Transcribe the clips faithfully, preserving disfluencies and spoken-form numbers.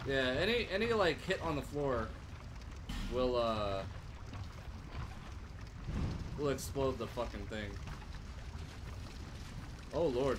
Yeah, any any like hit on the floor will uh will explode the fucking thing. Oh lord.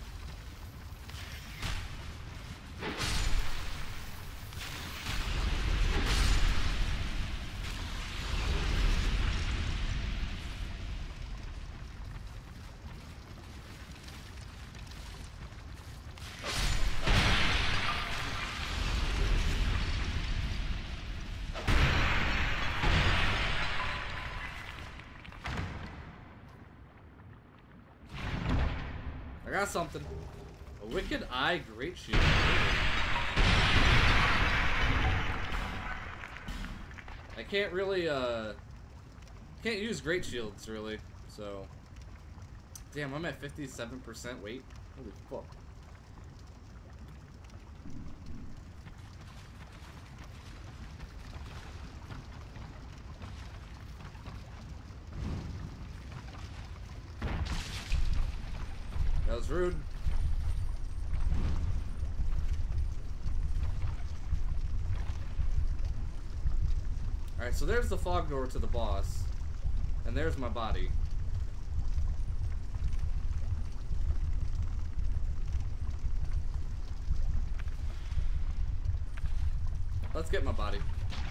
I got something. A Wicked Eye Great Shield. I can't really, uh... can't use Great Shields, really, so... Damn, I'm at fifty-seven percent weight. Holy fuck. That was rude. Alright, so there's the fog door to the boss. And there's my body. Let's get my body.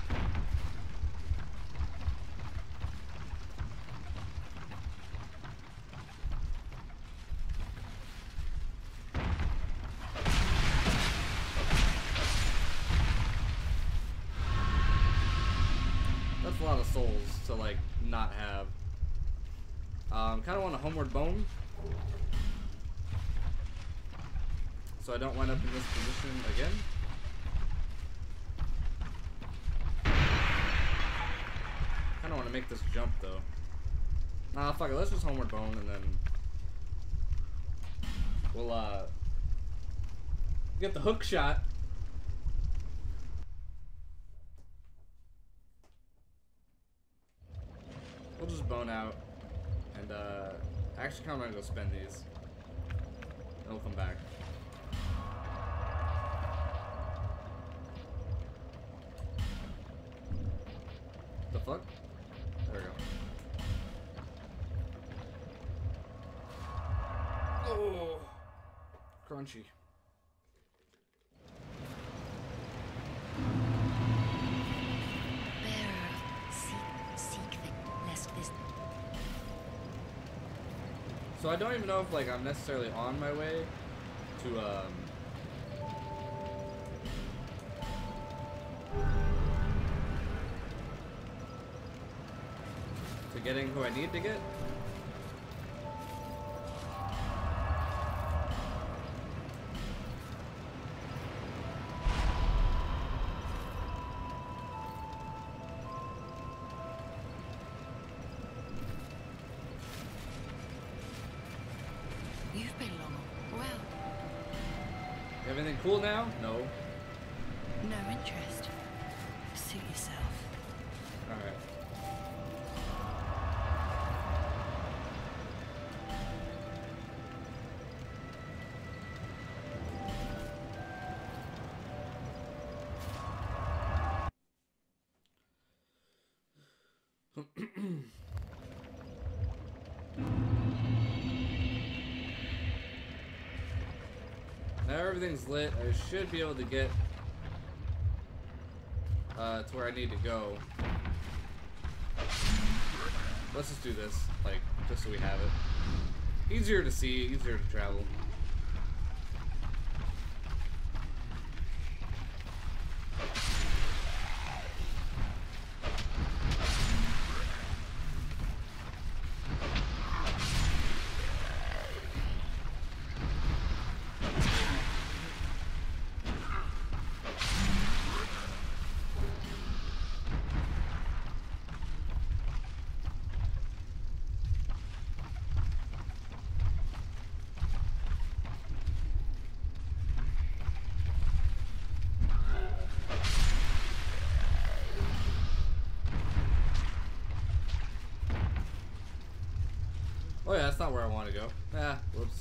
That's a lot of souls to, like, not have. Um, kind of want a homeward bone. So I don't wind up in this position again. I don't want to make this jump though. Nah, fuck it. Let's just homeward bone and then we'll uh get the hook shot. We'll just bone out and uh actually kind of want to go spend these. And we'll come back. The fuck? There we go. Oh, crunchy. Bearer, seek, seek the lest this. So I don't even know if like I'm necessarily on my way to um to getting who I need to get. You've been long. Well, Everything cool now? No. no interest. Suit yourself. Alright. Now everything's lit. I should be able to get uh, to where I need to go. Let's just do this, like, just so we have it. Easier to see, easier to travel. Oh yeah, that's not where I want to go. Ah, whoops.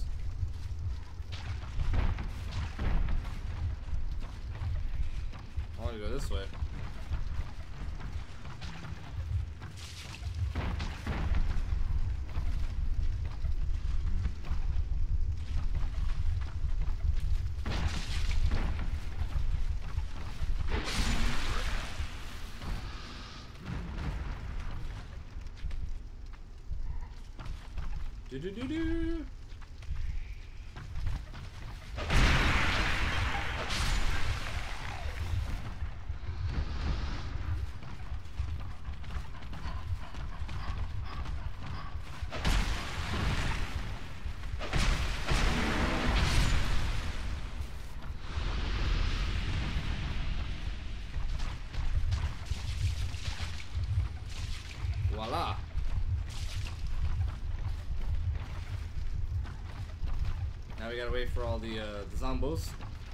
this way. Do do do do. Voila. Now we gotta wait for all the, uh, the zombos.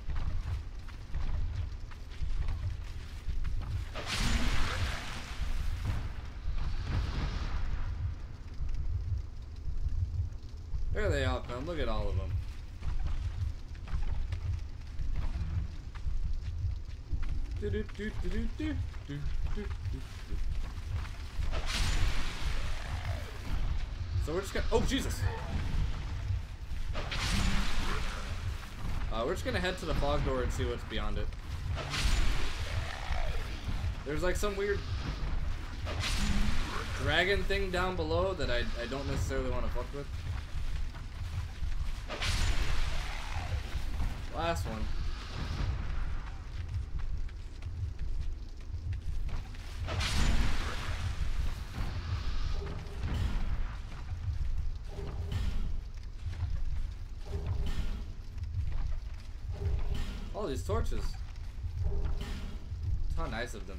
There they all come. Look at all of them. Do do do do do do do do do. So we're just gonna. Oh Jesus! Uh, we're just gonna head to the fog door and see what's beyond it. There's like some weird dragon thing down below that I, I don't necessarily want to fuck with. Last one. All these torches. How nice of them.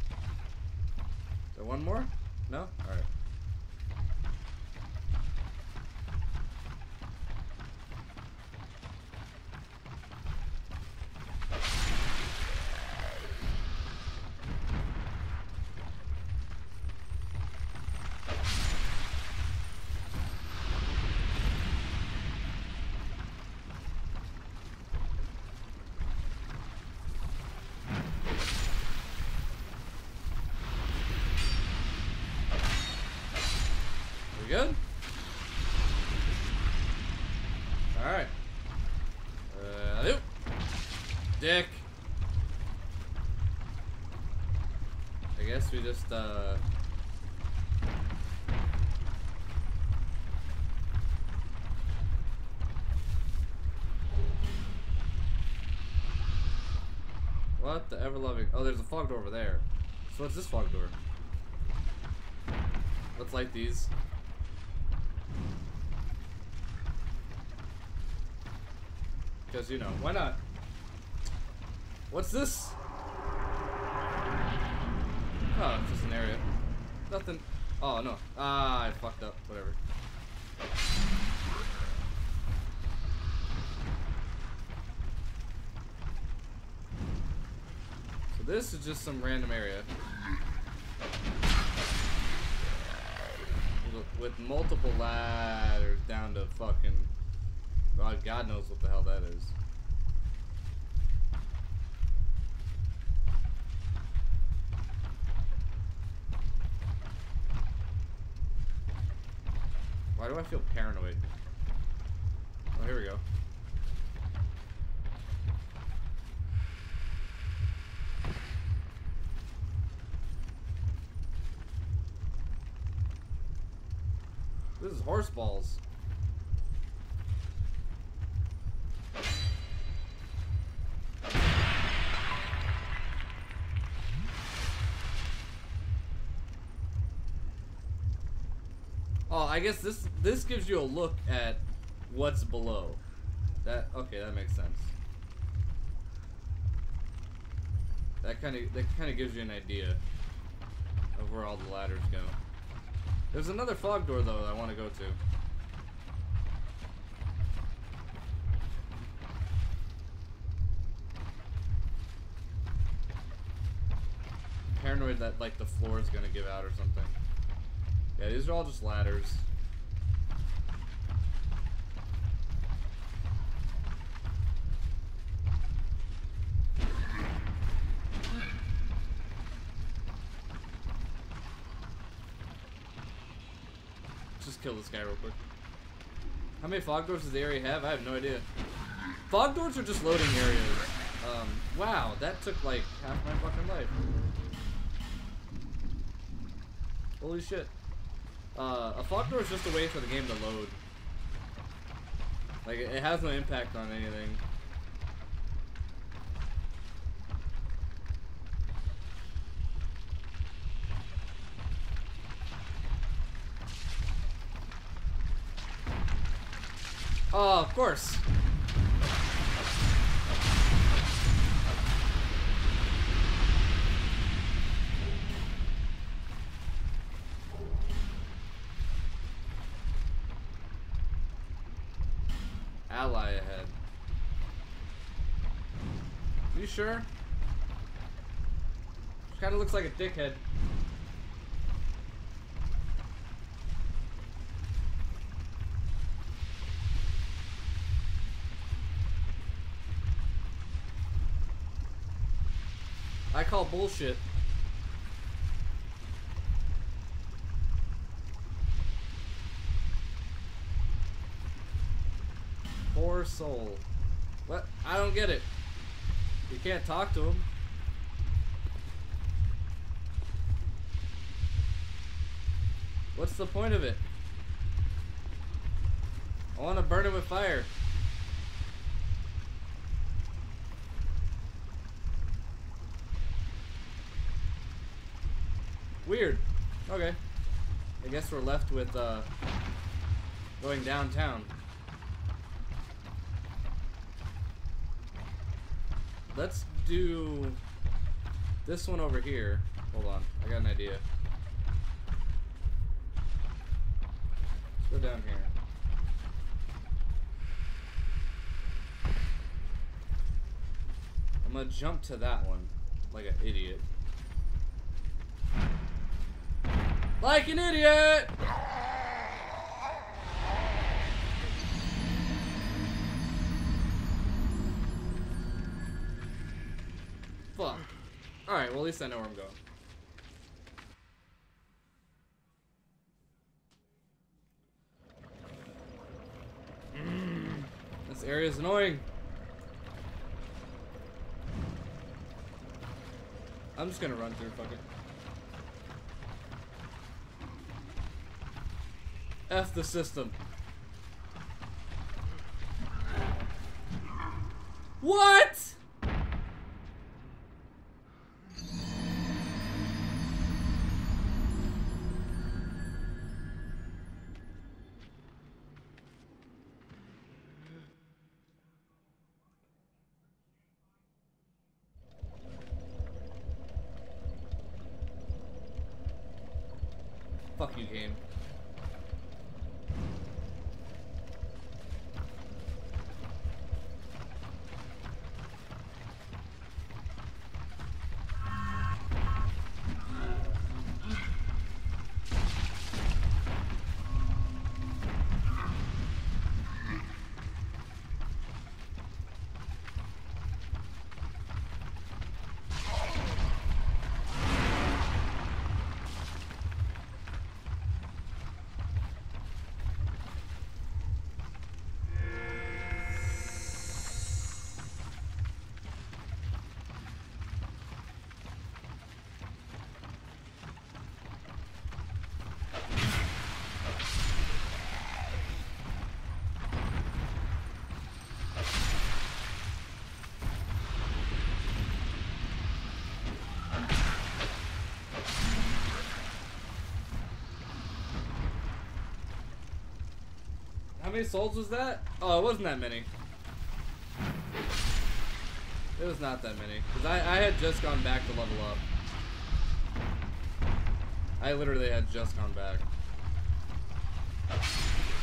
Is there one more? No? Alright. Good? Alright. Uh, nope. Dick. I guess we just, uh... what? The ever-loving... Oh, there's a fog door over there. So what's this fog door? Let's light these. Because, you know, why not? What's this? Oh, it's just an area. Nothing. Oh, no. Ah, I fucked up. Whatever. So this is just some random area. With multiple ladders down to fucking... God, God knows what the hell that is. Why do I feel paranoid? Oh, here we go. This is horse balls. Oh, I guess this this gives you a look at what's below. That okay, that makes sense. That kind of that kind of gives you an idea of where all the ladders go. There's another fog door though that I want to go to. I'm paranoid that like the floor is gonna give out or something. Yeah, these are all just ladders. just kill this guy real quick. How many fog doors does the area have? I have no idea. Fog doors are just loading areas. Um, wow, that took like half my fucking life. Holy shit. Uh, a fog door is just a way for the game to load. Like, it has no impact on anything. Oh, of course. Ally ahead. You sure? Kind of looks like a dickhead. I call bullshit. Poor soul. What? I don't get it. You can't talk to him. What's the point of it? I want to burn it with fire. Weird. Okay. I guess we're left with uh, going downtown. Let's do this one over here. Hold on. I got an idea. Let's go down here. I'm gonna jump to that one like an idiot. Like an idiot! Fuck. Alright, well at least I know where I'm going. Mm, this area is annoying. I'm just gonna run through, fuck it. F the system. What? Fuck you, game. How many souls was that? Oh, it wasn't that many. It was not that many. Because I, I had just gone back to level up. I literally had just gone back.